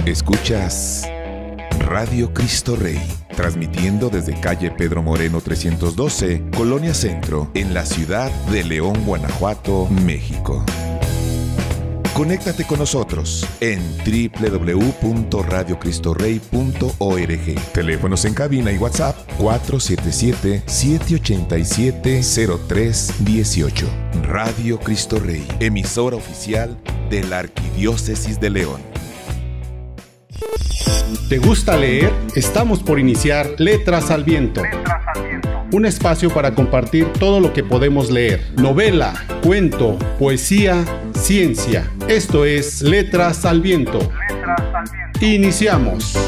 Escuchas Radio Cristo Rey, transmitiendo desde calle Pedro Moreno 312, Colonia Centro, en la ciudad de León, Guanajuato, México. Conéctate con nosotros en www.radiocristoRey.org. Teléfonos en cabina y WhatsApp 477-787-0318. Radio Cristo Rey, emisora oficial de la Arquidiócesis de León. ¿Te gusta leer? Estamos por iniciar Letras al Viento. Un espacio para compartir todo lo que podemos leer. Novela, cuento, poesía, ciencia. Esto es Letras al Viento. Iniciamos.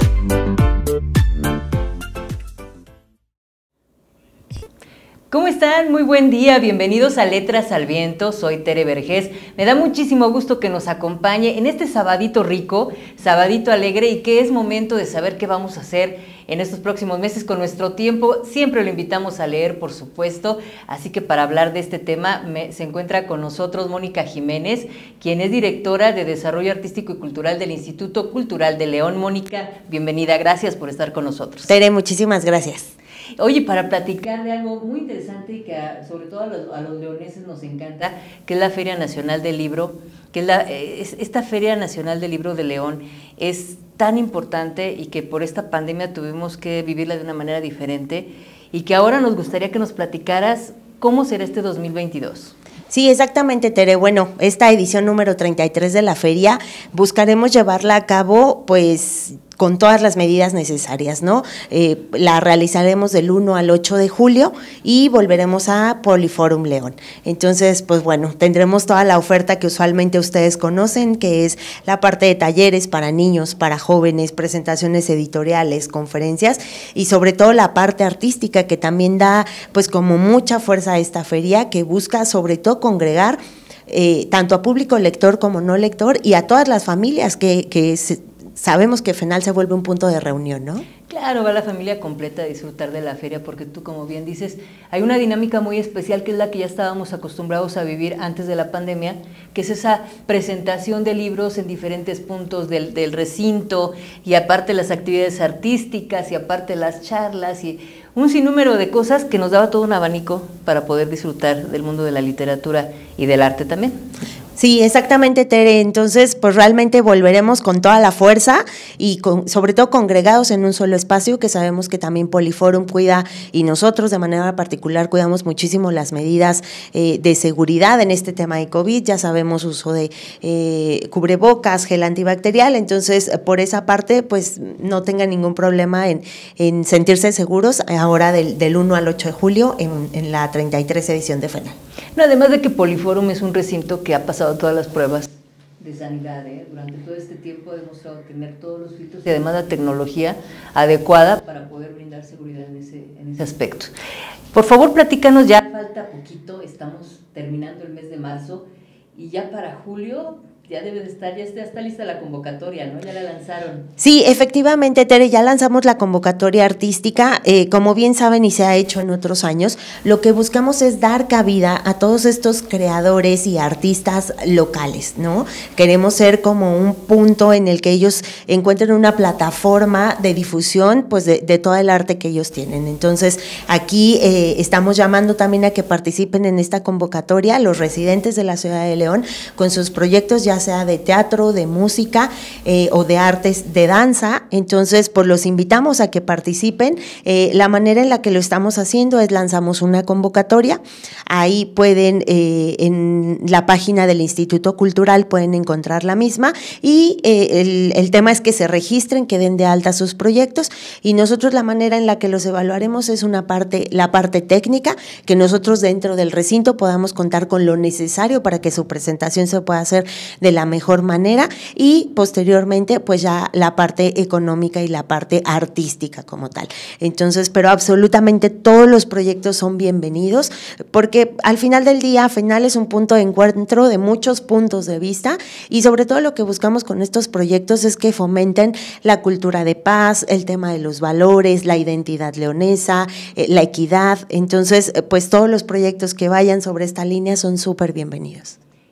¿Cómo están? Muy buen día, bienvenidos a Letras al Viento, soy Tere Vergés. Me da muchísimo gusto que nos acompañe en este sabadito rico, sabadito alegre y que es momento de saber qué vamos a hacer en estos próximos meses con nuestro tiempo. Siempre lo invitamos a leer, por supuesto, así que para hablar de este tema se encuentra con nosotros Mónica Jiménez, quien es directora de Desarrollo Artístico y Cultural del Instituto Cultural de León. Mónica, bienvenida, gracias por estar con nosotros. Tere, muchísimas gracias. Oye, para platicar de algo muy interesante y que sobre todo a los leoneses nos encanta, que es la Feria Nacional del Libro, que esta Feria Nacional del Libro de León es tan importante y que por esta pandemia tuvimos que vivirla de una manera diferente y que ahora nos gustaría que nos platicaras cómo será este 2022. Sí, exactamente, Tere. Bueno, esta edición número 33 de la feria buscaremos llevarla a cabo, pues, con todas las medidas necesarias, ¿no? La realizaremos del 1 al 8 de julio y volveremos a Poliforum León. Entonces, pues bueno, tendremos toda la oferta que usualmente ustedes conocen, que es la parte de talleres para niños, para jóvenes, presentaciones editoriales, conferencias y sobre todo la parte artística que también da pues como mucha fuerza a esta feria, que busca sobre todo congregar tanto a público lector como no lector y a todas las familias sabemos que FENAL se vuelve un punto de reunión, ¿no? Claro, va la familia completa a disfrutar de la feria porque tú, como bien dices, hay una dinámica muy especial que es la que ya estábamos acostumbrados a vivir antes de la pandemia, que es esa presentación de libros en diferentes puntos del recinto y aparte las actividades artísticas y aparte las charlas y un sinnúmero de cosas que nos daba todo un abanico para poder disfrutar del mundo de la literatura y del arte también. Sí, exactamente, Tere. Entonces, pues realmente volveremos con toda la fuerza y sobre todo congregados en un solo espacio, que sabemos que también Poliforum cuida y nosotros de manera particular cuidamos muchísimo las medidas de seguridad en este tema de COVID. Ya sabemos uso de cubrebocas, gel antibacterial, entonces por esa parte pues no tengan ningún problema en sentirse seguros ahora del 1 al 8 de julio en la 33 edición de FENAL. No, además de que Poliforum es un recinto que ha pasado todas las pruebas de sanidad, durante todo este tiempo ha demostrado tener todos los filtros y además la tecnología adecuada para poder brindar seguridad en ese aspecto. Por favor, platícanos, ya falta poquito, estamos terminando el mes de marzo y ya para julio ya debe de estar, ya está lista la convocatoria, ¿no? Ya la lanzaron. Sí, efectivamente, Tere, ya lanzamos la convocatoria artística, como bien saben y se ha hecho en otros años, lo que buscamos es dar cabida a todos estos creadores y artistas locales, ¿no? Queremos ser como un punto en el que ellos encuentren una plataforma de difusión, pues de todo el arte que ellos tienen. Entonces, aquí estamos llamando también a que participen en esta convocatoria los residentes de la ciudad de León con sus proyectos ya sea de teatro, de música o de artes de danza. Entonces, pues los invitamos a que participen. La manera en la que lo estamos haciendo es lanzamos una convocatoria. Ahí pueden, en la página del Instituto Cultural pueden encontrar la misma y el tema es que se registren, que den de alta sus proyectos y nosotros la manera en la que los evaluaremos es la parte técnica, que nosotros dentro del recinto podamos contar con lo necesario para que su presentación se pueda hacer de la mejor manera y posteriormente pues ya la parte económica y la parte artística como tal. Entonces, pero absolutamente todos los proyectos son bienvenidos porque al final del día FENAL es un punto de encuentro de muchos puntos de vista y sobre todo lo que buscamos con estos proyectos es que fomenten la cultura de paz, el tema de los valores, la identidad leonesa, la equidad. Entonces, pues todos los proyectos que vayan sobre esta línea son súper bienvenidos.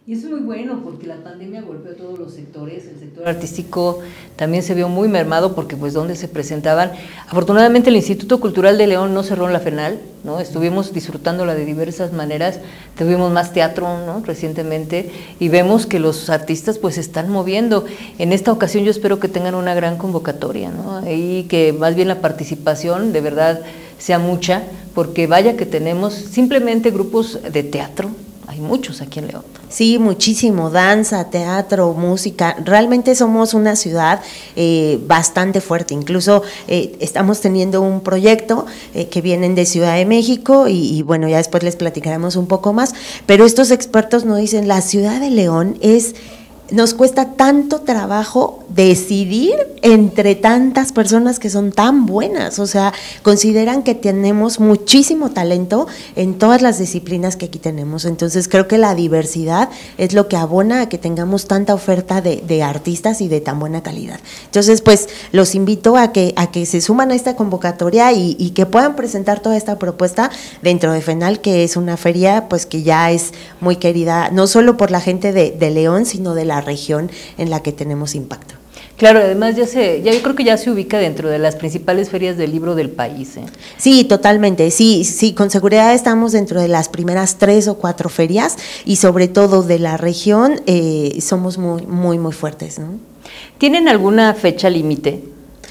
Y eso es muy bueno porque la pandemia golpeó a todos los sectores, el sector artístico también se vio muy mermado porque pues donde se presentaban, afortunadamente el Instituto Cultural de León no cerró en la FENAL, ¿no? Estuvimos disfrutándola de diversas maneras, tuvimos más teatro, ¿no? Recientemente, y vemos que los artistas pues se están moviendo. En esta ocasión yo espero que tengan una gran convocatoria, ¿no? Y que más bien la participación de verdad sea mucha, porque vaya que tenemos simplemente grupos de teatro, hay muchos aquí en León. Sí, muchísimo, danza, teatro, música, realmente somos una ciudad bastante fuerte, incluso estamos teniendo un proyecto que vienen de Ciudad de México y bueno, ya después les platicaremos un poco más, pero estos expertos nos dicen, la ciudad de León nos cuesta tanto trabajo decidir entre tantas personas que son tan buenas, o sea, consideran que tenemos muchísimo talento en todas las disciplinas que aquí tenemos, entonces creo que la diversidad es lo que abona a que tengamos tanta oferta de artistas y de tan buena calidad. Entonces, pues, los invito a que se suman a esta convocatoria y que puedan presentar toda esta propuesta dentro de FENAL, que es una feria, pues, que ya es muy querida, no solo por la gente de León, sino de la región en la que tenemos impacto. Claro, además yo creo que ya se ubica dentro de las principales ferias del libro del país. Sí, totalmente, sí, con seguridad estamos dentro de las primeras 3 o 4 ferias y sobre todo de la región somos muy, muy, muy fuertes, ¿no? ¿Tienen alguna fecha límite?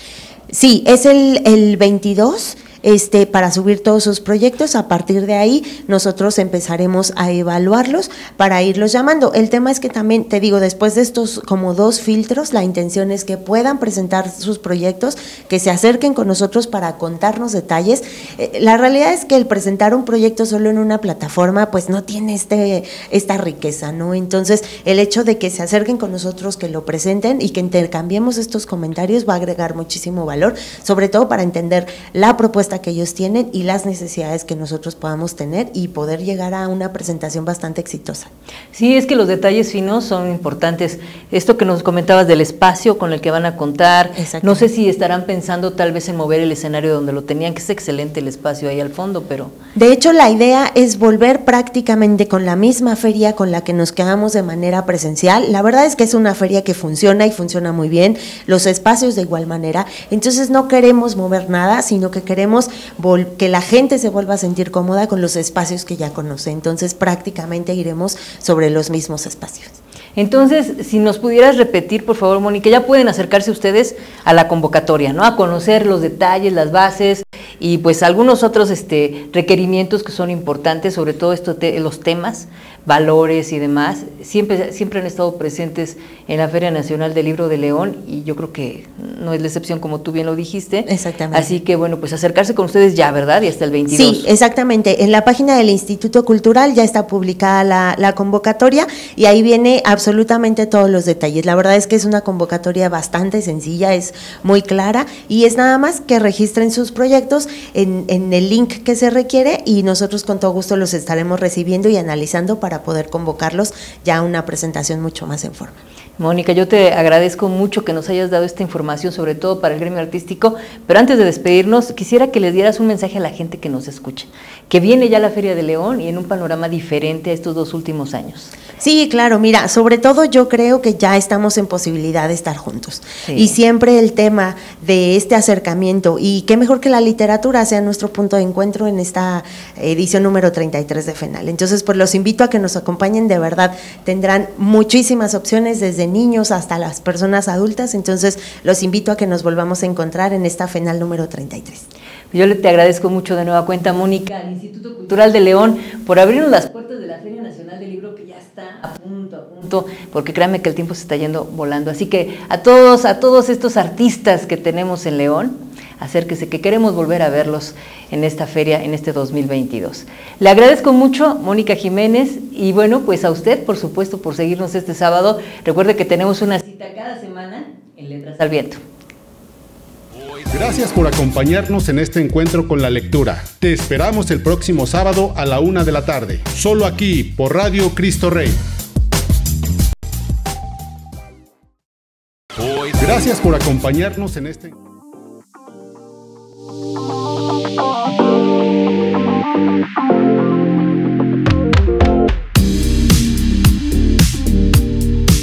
Sí, es el 22. Para subir todos sus proyectos. A partir de ahí nosotros empezaremos a evaluarlos para irlos llamando. El tema es que también, te digo, después de estos como 2 filtros, la intención es que puedan presentar sus proyectos, que se acerquen con nosotros para contarnos detalles. La realidad es que el presentar un proyecto solo en una plataforma pues no tiene esta riqueza, ¿no? Entonces el hecho de que se acerquen con nosotros, que lo presenten y que intercambiemos estos comentarios va a agregar muchísimo valor, sobre todo para entender la propuesta que ellos tienen y las necesidades que nosotros podamos tener y poder llegar a una presentación bastante exitosa. Sí, es que los detalles finos son importantes. Esto que nos comentabas del espacio con el que van a contar, no sé si estarán pensando tal vez en mover el escenario donde lo tenían, que es excelente el espacio ahí al fondo, pero... De hecho, la idea es volver prácticamente con la misma feria con la que nos quedamos de manera presencial. La verdad es que es una feria que funciona y funciona muy bien, los espacios de igual manera, entonces no queremos mover nada, sino que queremos que la gente se vuelva a sentir cómoda con los espacios que ya conoce, entonces prácticamente iremos sobre los mismos espacios. Entonces, si nos pudieras repetir, por favor, Mónica, ya pueden acercarse ustedes a la convocatoria, ¿no? A conocer los detalles, las bases y pues algunos otros requerimientos que son importantes, sobre todo los temas, valores y demás, siempre han estado presentes en la Feria Nacional del Libro de León y yo creo que no es la excepción, como tú bien lo dijiste. Exactamente. Así que bueno, pues acercarse con ustedes ya, ¿verdad? Y hasta el 22. Sí, exactamente. En la página del Instituto Cultural ya está publicada la convocatoria y ahí viene absolutamente todos los detalles. La verdad es que es una convocatoria bastante sencilla, es muy clara y es nada más que registren sus proyectos en el link que se requiere y nosotros con todo gusto los estaremos recibiendo y analizando para poder convocarlos ya a una presentación mucho más en forma. Mónica, yo te agradezco mucho que nos hayas dado esta información, sobre todo para el gremio artístico, pero antes de despedirnos, quisiera que les dieras un mensaje a la gente que nos escucha, que viene ya la Feria de León y en un panorama diferente a estos 2 últimos años. Sí, claro, mira, sobre todo yo creo que ya estamos en posibilidad de estar juntos. Sí. Y siempre el tema de este acercamiento, y qué mejor que la literatura sea nuestro punto de encuentro en esta edición número 33 de FENAL. Entonces, pues los invito a que nos acompañen, de verdad, tendrán muchísimas opciones desde niños hasta las personas adultas, entonces los invito a que nos volvamos a encontrar en esta FENAL número 33. Yo te agradezco mucho de nueva cuenta, Mónica, al Instituto Cultural de León, por abrirnos las puertas de la Feria Nacional del Libro, que ya está a punto, porque créanme que el tiempo se está yendo volando. Así que a todos estos artistas que tenemos en León, acérquese, que queremos volver a verlos en esta feria, en este 2022. Le agradezco mucho, Mónica Jiménez, y bueno, pues a usted, por supuesto, por seguirnos este sábado. Recuerde que tenemos una cita cada semana en Letras al Viento. Gracias por acompañarnos en este encuentro con la lectura. Te esperamos el próximo sábado a la 1 de la tarde, solo aquí por Radio Cristo Rey. Gracias por acompañarnos en este encuentro.